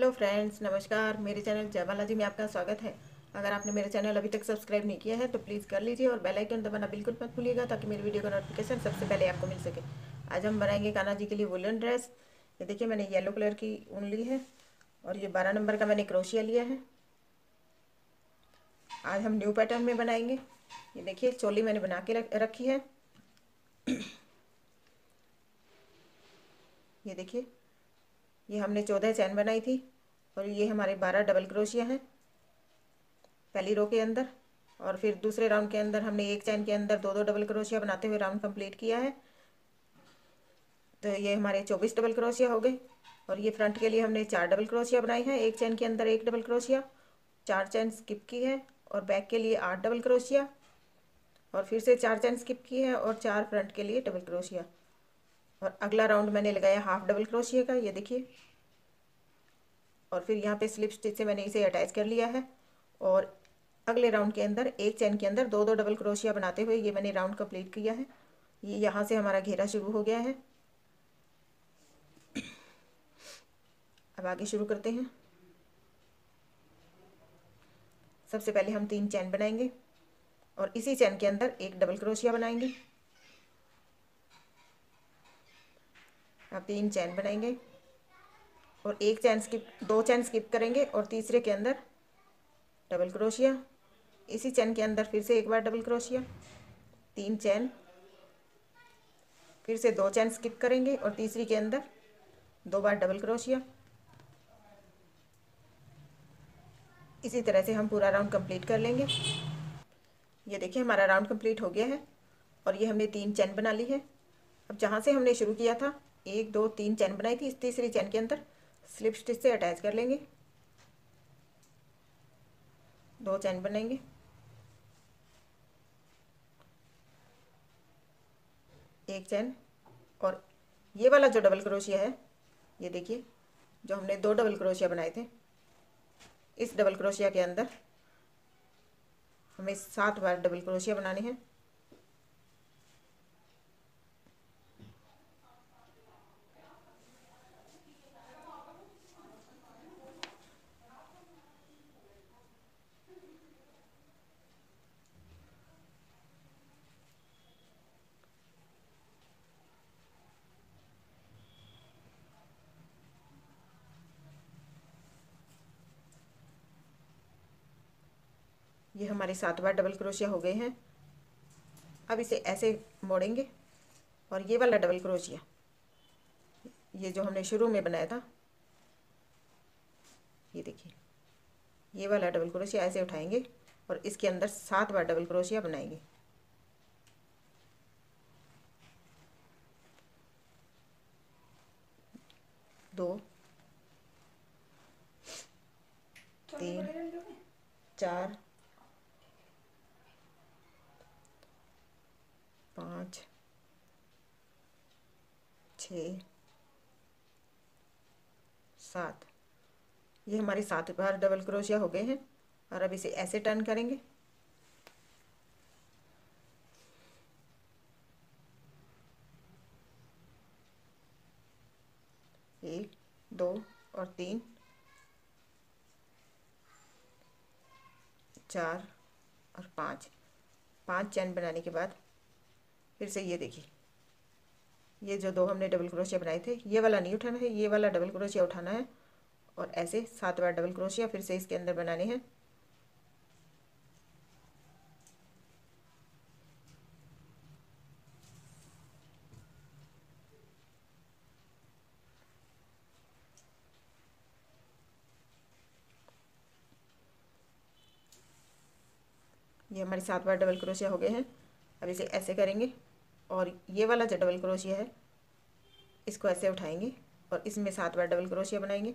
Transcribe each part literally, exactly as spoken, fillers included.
Hello friends, नमस्कार। मेरे channel जय बालाजी में आपका स्वागत है। अगर आपने मेरे चैनल अभी तक सब्सक्राइब नहीं किया है तो प्लीज़ कर लीजिए और बेल आइकन दबाना बिल्कुल मत भूलिएगा ताकि मेरी वीडियो का नोटिफिकेशन सबसे पहले आपको मिल सके। आज हम बनाएंगे कान्हा जी के लिए वुलन ड्रेस। ये देखिए, मैंने येलो कलर की ऊन ली है और ये बारह नंबर का मैंने क्रोशिया लिया है। आज हम न्यू पैटर्न में बनाएंगे। ये देखिए, चोली मैंने बना के रखी है। ये देखिए, ये हमने चौदह चैन बनाई थी और ये हमारे बारह डबल क्रोशिया हैं पहली रो के अंदर। और फिर दूसरे राउंड के अंदर हमने एक चैन के अंदर दो दो डबल क्रोशिया बनाते हुए राउंड कंप्लीट किया है। तो ये हमारे चौबीस डबल क्रोशिया हो गए। और ये फ्रंट के लिए हमने चार डबल क्रोशिया बनाई है, एक चैन के अंदर एक डबल क्रोशिया, चार चैन स्किप की है। और बैक के लिए आठ डबल क्रोशिया और फिर से चार चैन स्किप की है और चार फ्रंट के लिए डबल क्रोशिया। और अगला राउंड मैंने लगाया हाफ डबल क्रोशिया का, ये देखिए। और फिर यहाँ पे स्लिप स्टिच से मैंने इसे अटैच कर लिया है। और अगले राउंड के अंदर एक चैन के अंदर दो दो डबल क्रोशिया बनाते हुए ये मैंने राउंड कंप्लीट किया है। ये यहाँ से हमारा घेरा शुरू हो गया है। अब आगे शुरू करते हैं। सबसे पहले हम तीन चैन बनाएंगे और इसी चैन के अंदर एक डबल क्रोशिया बनाएंगे। अब तीन चैन बनाएंगे और एक चैन स्किप दो चैन स्किप करेंगे और तीसरे के अंदर डबल क्रोशिया। इसी चैन के अंदर फिर से एक बार डबल क्रोशिया, तीन चैन, फिर से दो चैन स्किप करेंगे और तीसरी के अंदर दो बार डबल क्रोशिया। इसी तरह से हम पूरा राउंड कंप्लीट कर लेंगे। ये देखिए, हमारा राउंड कंप्लीट हो गया है और ये हमने तीन चैन बना ली है। अब जहाँ से हमने शुरू किया था, एक दो तीन चैन बनाई थी, इस तीसरी चैन के अंदर स्लिप स्टिच से अटैच कर लेंगे। दो चैन बनाएंगे, एक चैन, और ये वाला जो डबल क्रोशिया है, ये देखिए, जो हमने दो डबल क्रोशिया बनाए थे, इस डबल क्रोशिया के अंदर हमें सात बार डबल क्रोशिया बनाने हैं। ये हमारे सात बार डबल क्रोशिया हो गए हैं। अब इसे ऐसे मोड़ेंगे और ये वाला डबल क्रोशिया, ये जो हमने शुरू में बनाया था, ये देखिए, ये वाला डबल क्रोशिया ऐसे उठाएंगे और इसके अंदर सात बार डबल क्रोशिया बनाएंगे। दो, तीन, चार, पाँच, छ, सात। ये हमारे सात बार डबल क्रोशिया हो गए हैं। और अब इसे ऐसे टर्न करेंगे। एक, दो और तीन, चार और पाँच। पांच चैन बनाने के बाद फिर से ये देखिए, ये जो दो हमने डबल क्रोशिया बनाए थे, ये वाला नहीं उठाना है, ये वाला डबल क्रोशिया उठाना है और ऐसे सात बार डबल क्रोशिया फिर से इसके अंदर बनाने हैं। ये हमारे सात बार डबल क्रोशिया हो गए हैं। अब इसे ऐसे करेंगे और ये वाला जो डबल क्रोशिया है, इसको ऐसे उठाएंगे और इसमें सात बार डबल क्रोशिया बनाएंगे।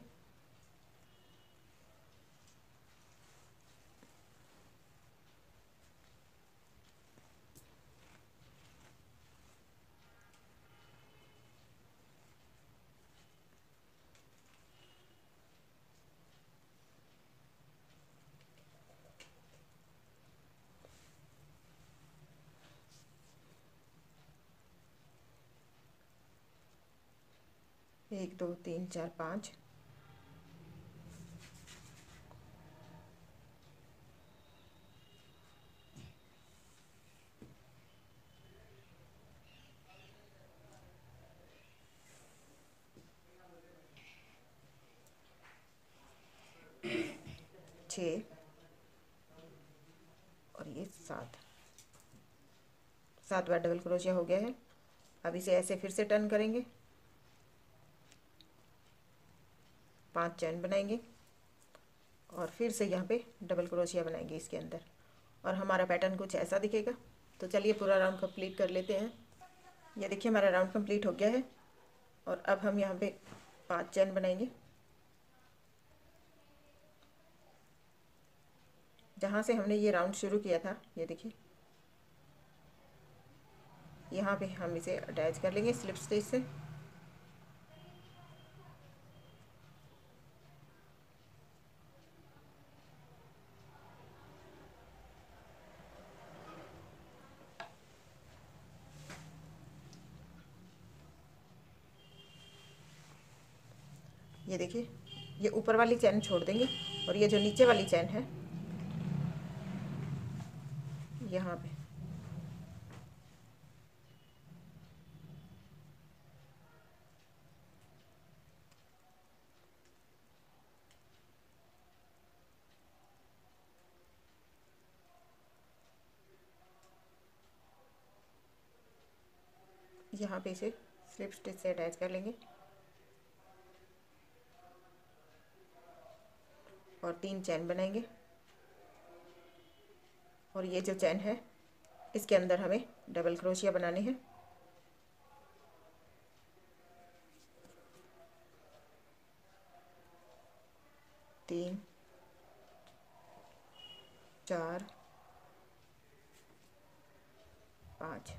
एक, दो, तीन, चार, पाँच, छः और ये सात, सात बार डबल क्रोशिया हो गया है। अब इसे ऐसे फिर से टर्न करेंगे, पांच चैन बनाएंगे और फिर से यहाँ पे डबल क्रोशिया बनाएंगे इसके अंदर, और हमारा पैटर्न कुछ ऐसा दिखेगा। तो चलिए पूरा राउंड कंप्लीट कर लेते हैं। ये देखिए हमारा राउंड कंप्लीट हो गया है और अब हम यहाँ पे पांच चैन बनाएंगे। जहाँ से हमने ये राउंड शुरू किया था, ये देखिए यहाँ पे हम इसे अटैच कर लेंगे स्लिप स्टिच से। ये देखिए ये ऊपर वाली चैन छोड़ देंगे और ये जो नीचे वाली चैन है यहाँ पे यहाँ पे इसे स्लिप स्टिच से अटैच कर लेंगे और तीन चैन बनाएंगे। और ये जो चैन है इसके अंदर हमें डबल क्रोशिया बनाने हैं। तीन, चार, पाँच,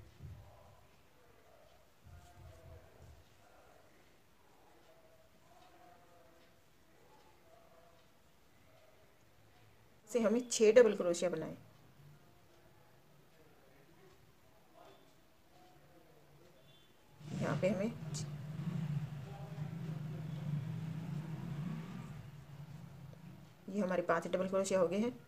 से हमें छः डबल क्रोशिया बनाए। यहाँ पे हमें ये हमारे पांच डबल क्रोशिया हो गए हैं,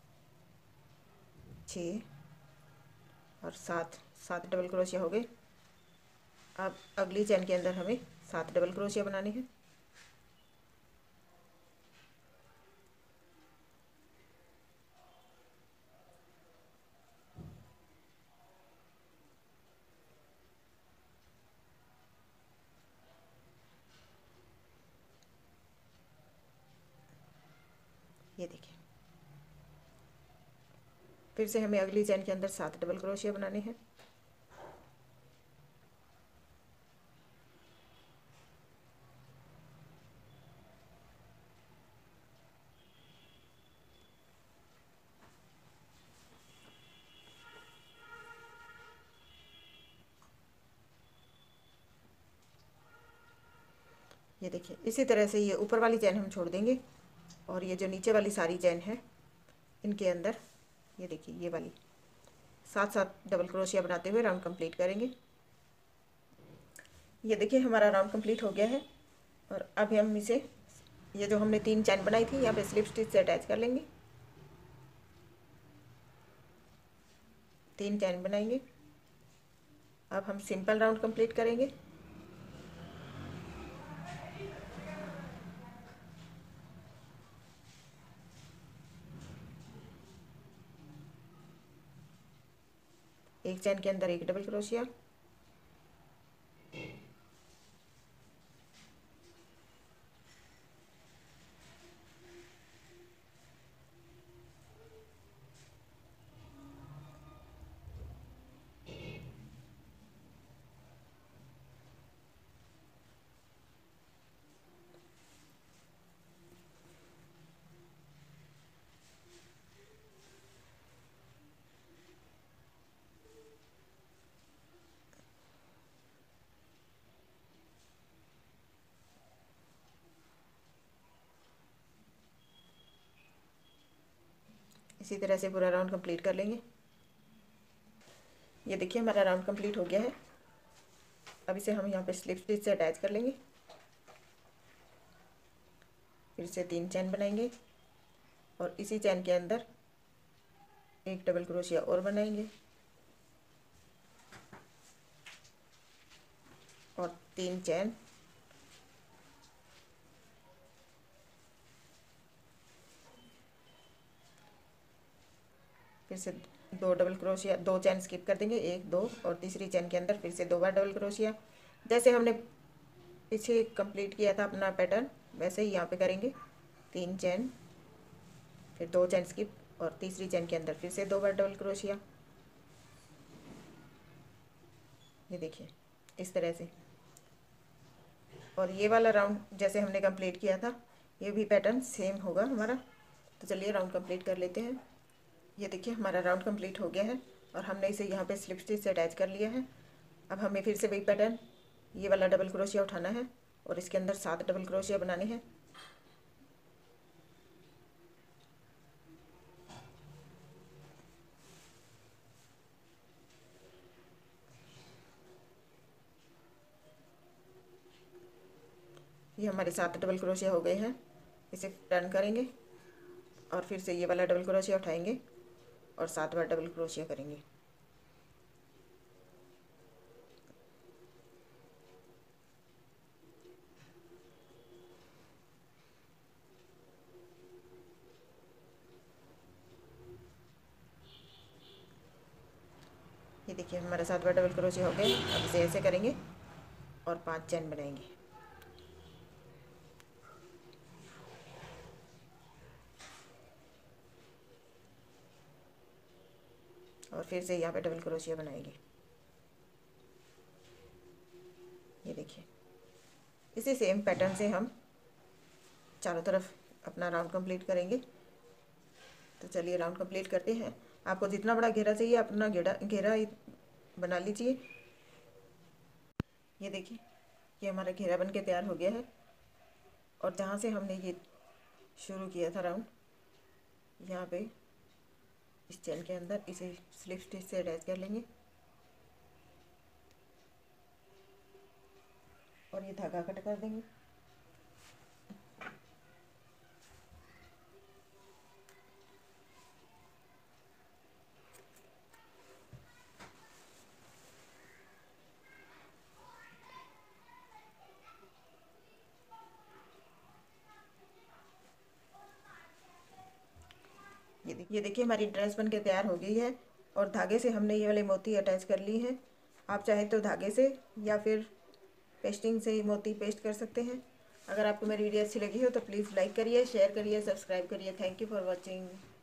छः और सात, सात डबल क्रोशिया हो गए। अब अगली चैन के अंदर हमें सात डबल क्रोशिया बनाने हैं। ये देखिए फिर से हमें अगली चैन के अंदर सात डबल क्रोशिया बनाने हैं। ये देखिए इसी तरह से ये ऊपर वाली चैन हम छोड़ देंगे और ये जो नीचे वाली सारी चैन है इनके अंदर ये देखिए ये वाली सात सात डबल क्रोशिया बनाते हुए राउंड कंप्लीट करेंगे। ये देखिए हमारा राउंड कंप्लीट हो गया है और अब हम इसे ये जो हमने तीन चैन बनाई थी यहाँ पे स्लिप स्टिच से अटैच कर लेंगे। तीन चैन बनाएंगे। अब हम सिंपल राउंड कंप्लीट करेंगे। एक चैन के अंदर एक डबल क्रोशिया, इसी तरह से पूरा राउंड कंप्लीट कर लेंगे। ये देखिए हमारा राउंड कंप्लीट हो गया है। अब इसे हम यहाँ पे स्लिप स्टिच से अटैच कर लेंगे। फिर से तीन चैन बनाएंगे और इसी चैन के अंदर एक डबल क्रोशिया और बनाएंगे और तीन चैन, फिर से दो डबल क्रोशिया, दो चैन स्किप कर देंगे, एक दो और तीसरी चैन के अंदर फिर से दो बार डबल क्रोशिया। जैसे हमने पीछे कंप्लीट किया था अपना पैटर्न वैसे ही यहाँ पे करेंगे। तीन चैन, फिर दो चैन स्किप और तीसरी चैन के अंदर फिर से दो बार डबल क्रोशिया। ये देखिए इस तरह से। और ये वाला राउंड जैसे हमने कंप्लीट किया था ये भी पैटर्न सेम होगा हमारा। तो चलिए राउंड कंप्लीट कर लेते हैं। ये देखिए हमारा राउंड कंप्लीट हो गया है और हमने इसे यहाँ पे स्लिप स्टिच से अटैच कर लिया है। अब हमें फिर से वही पैटर्न ये वाला डबल क्रोशिया उठाना है और इसके अंदर सात डबल क्रोशिया बनाने हैं। ये हमारे सात डबल क्रोशिया हो गए हैं। इसे टर्न करेंगे और फिर से ये वाला डबल क्रोशिया उठाएंगे और सात बार डबल क्रोशिया करेंगे। ये देखिए हमारे सात बार डबल क्रोशिया हो गए। अब इसे ऐसे करेंगे और पांच चैन बनाएंगे। और फिर से यहाँ पे डबल क्रोशिया बनाएंगे। ये देखिए इसी सेम पैटर्न से हम चारों तरफ अपना राउंड कंप्लीट करेंगे। तो चलिए राउंड कंप्लीट करते हैं। आपको जितना बड़ा घेरा चाहिए अपना घेरा घेरा बना लीजिए। ये देखिए ये हमारा घेरा बन के तैयार हो गया है। और जहाँ से हमने ये शुरू किया था राउंड, यहाँ पे इस चैन के अंदर इसे स्लिप स्टिच से अटैच कर लेंगे और ये धागा कट कर देंगे। ये देखिए ये देखिए हमारी ड्रेस बन के तैयार हो गई है और धागे से हमने ये वाले मोती अटैच कर ली हैं। आप चाहे तो धागे से या फिर पेस्टिंग से मोती पेस्ट कर सकते हैं। अगर आपको मेरी वीडियो अच्छी लगी हो तो प्लीज़ लाइक करिए, शेयर करिए, सब्सक्राइब करिए। Thank you for watching.